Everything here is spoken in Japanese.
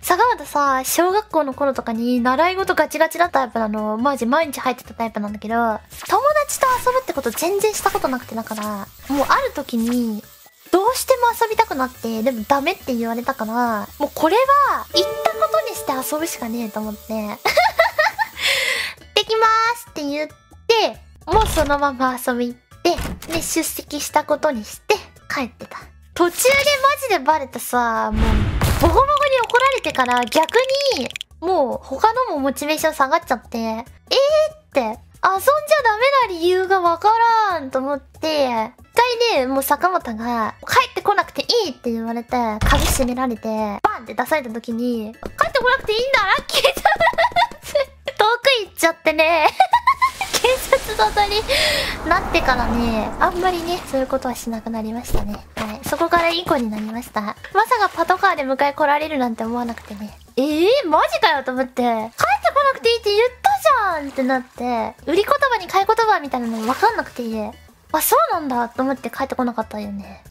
坂本さ、小学校の頃とかに習い事ガチガチだったタイプなの。マジ毎日入ってたタイプなんだけど、友達と遊ぶってこと全然したことなくて、だから、もうある時に、どうしても遊びたくなって、でもダメって言われたから、もうこれは、行ったことにして遊ぶしかねえと思って、できまーすって言って、もうそのまま遊び行って、で、出席したことにして、帰ってた。途中でマジでバレてさ、もう、ボコボコに怒られてから逆に、もう他のもモチベーション下がっちゃって、って、遊んじゃダメな理由がわからんと思って、一回ね、もう坂本が、帰ってこなくていいって言われて、鍵閉められて、バンって出された時に、帰ってこなくていいんだラッキーだ遠く行っちゃってね。警察沙汰になってからね、あんまりね、そういうことはしなくなりましたね。はい。そこからいい子になりました。まさかパトカーで迎え来られるなんて思わなくてね。マジかよと思って、帰ってこなくていいって言ったじゃんってなって、売り言葉に買い言葉みたいなの分かんなくて、あ、そうなんだと思って帰ってこなかったよね。